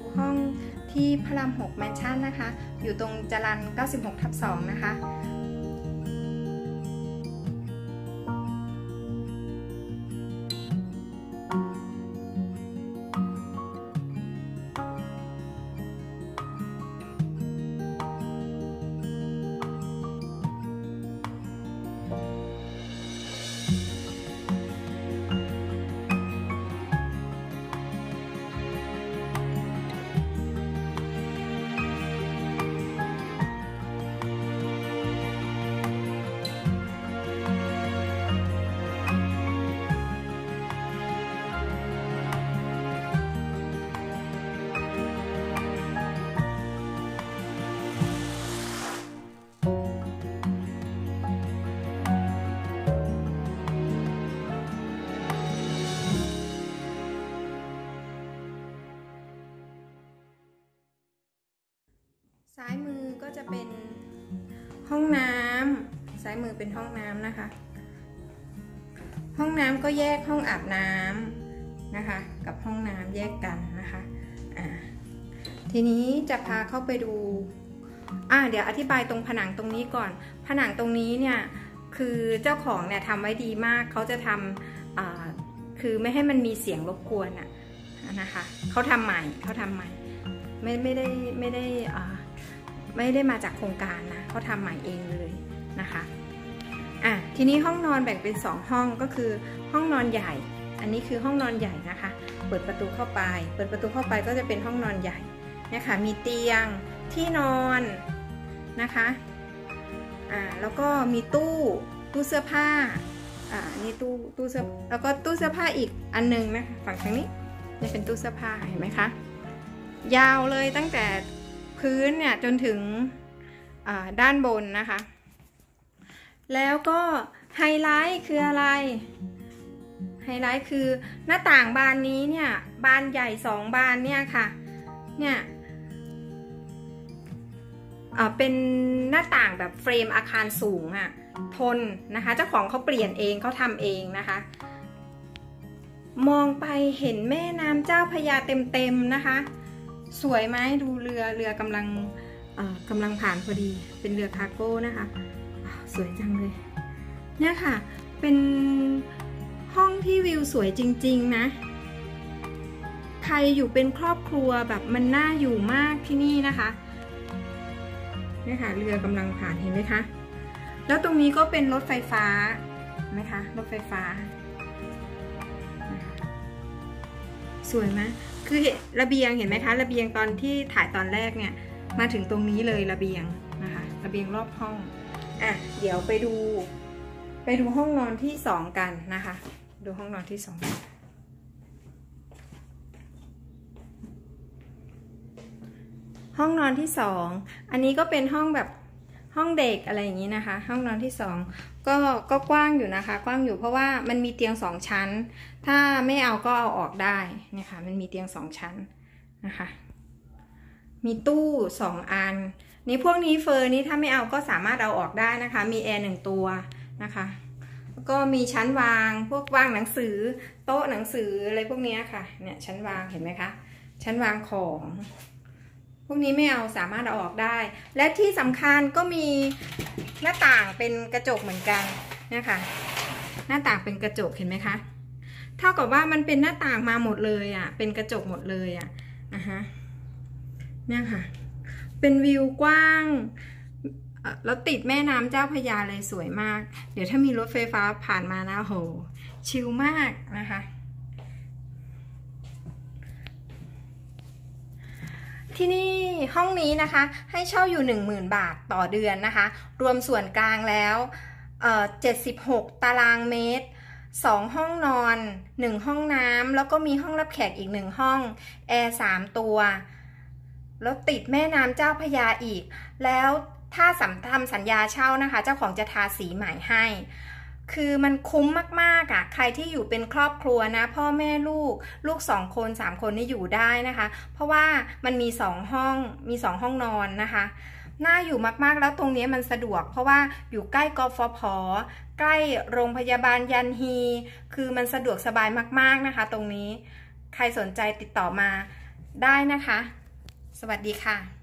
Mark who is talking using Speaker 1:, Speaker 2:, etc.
Speaker 1: ห้องที่พระราม6แมนชั่นนะคะอยู่ตรงจรัญ 96/2 นะคะซ้ายมือก็จะเป็นห้องน้ำซ้ายมือเป็นห้องน้ำนะคะห้องน้ำก็แยกห้องอาบน้ำนะคะกับห้องน้ำแยกกันนะคะทีนี้จะพาเข้าไปดูเดี๋ยวอธิบายตรงผนังตรงนี้ก่อนผนังตรงนี้เนี่ยคือเจ้าของเนี่ยทำไว้ดีมากเขาจะทำคือไม่ให้มันมีเสียงรบกวนนะคะเขาทำใหม่ไม่ได้มาจากโครงการนะเขาทำใหม่เองเลยนะคะทีนี้ห้องนอนแบ่งเป็น2ห้องก็คือห้องนอนใหญ่อันนี้คือห้องนอนใหญ่นะคะเปิดประตูเข้าไปก็จะเป็นห้องนอนใหญ่เนี่ยค่ะมีเตียงที่นอนนะคะแล้วก็มีตู้เสื้อผ้านี่ตู้เสื้อแล้วก็ตู้เสื้อผ้าอีกอันนึงนะคะฝั่งทางนี้นี่เป็นตู้เสื้อผ้าเห็นไหมคะยาวเลยตั้งแต่พื้นเนี่ยจนถึงด้านบนนะคะแล้วก็ไฮไลท์คืออะไรไฮไลท์คือหน้าต่างบานนี้เนี่ยบานใหญ่2บานเนี่ยค่ะเนี่ยเป็นหน้าต่างแบบเฟรมอาคารสูงทนนะคะเจ้าของเขาเปลี่ยนเองเขาทำเองนะคะมองไปเห็นแม่น้ำเจ้าพระยาเต็มๆนะคะสวยไหมดูเรือกำลังผ่านพอดีเป็นเรือคาร์โก้นะคะสวยจังเลยเนี่ยค่ะเป็นห้องที่วิวสวยจริงๆนะใครอยู่เป็นครอบครัวแบบมันน่าอยู่มากที่นี่นะคะเนี่ยค่ะเรือกำลังผ่านเห็นไหมคะแล้วตรงนี้ก็เป็นรถไฟฟ้าไหมคะรถไฟฟ้าสวยไหมคือระเบียงเห็นไหมคะระเบียงตอนที่ถ่ายตอนแรกเนี่ยมาถึงตรงนี้เลยระเบียงนะคะระเบียงรอบห้องเดี๋ยวไปดูห้องนอนที่2กันนะคะดูห้องนอนที่2ห้องนอนที่2อันนี้ก็เป็นห้องแบบห้องเด็กอะไรอย่างนี้นะคะห้องนอนที่2ก็กว้างอยู่นะคะกว้างอยู่เพราะว่ามันมีเตียง2ชั้นถ้าไม่เอาก็เอาออกได้เนี่ยค่ะมันมีเตียง2ชั้นนะคะมีตู้2อันนี่พวกนี้เฟอร์นี้ถ้าไม่เอาก็สามารถเอาออกได้นะคะมีแอร์1ตัวนะคะแล้วก็มีชั้นวางพวกวางหนังสือโต๊ะหนังสืออะไรพวกนี้ค่ะเนี่ยชั้นวางเห็นไหมคะชั้นวางของพวกนี้ไม่เอาสามารถเอาออกได้และที่สำคัญก็มีหน้าต่างเป็นกระจกเหมือนกันเนี่ยค่ะหน้าต่างเป็นกระจกเห็นไหมคะเท่ากับว่ามันเป็นหน้าต่างมาหมดเลยเป็นกระจกหมดเลยเนี่ยค่ะเป็นวิวกว้างแล้วติดแม่น้ำเจ้าพระยาเลยสวยมากเดี๋ยวถ้ามีรถไฟฟ้าผ่านมานะโหชิลมากนะคะที่นี่ห้องนี้นะคะให้เช่าอยู่ 10,000 บาทต่อเดือนนะคะรวมส่วนกลางแล้ว76 ตารางเมตร2ห้องนอน1ห้องน้ำแล้วก็มีห้องรับแขกอีก1ห้องแอร์3ตัวแล้วติดแม่น้ำเจ้าพระยาอีกแล้วถ้าทำสัญญาเช่านะคะเจ้าของจะทาสีใหม่ให้คือมันคุ้มมากๆใครที่อยู่เป็นครอบครัวนะพ่อแม่ลูก2คน3คนนี่อยู่ได้นะคะเพราะว่ามันมี2ห้องมี2ห้องนอนนะคะน่าอยู่มากๆแล้วตรงนี้มันสะดวกเพราะว่าอยู่ใกล้กฟผ.ใกล้โรงพยาบาลยันฮีคือมันสะดวกสบายมากๆนะคะตรงนี้ใครสนใจติดต่อมาได้นะคะสวัสดีค่ะ